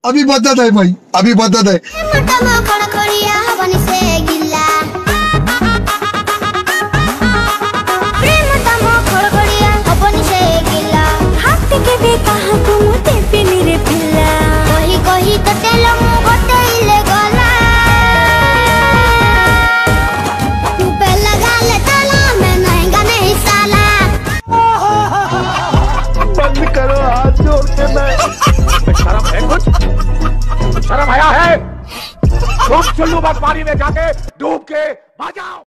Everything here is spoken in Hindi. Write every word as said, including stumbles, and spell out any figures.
अभी बदत है भाई, अभी बदत है। बंद करो हाथ जोड़ के। मैं शर्म है कुछ? शर्म आया है? तुम चुल्लू बस पानी में जाके डूब के आ जाओ।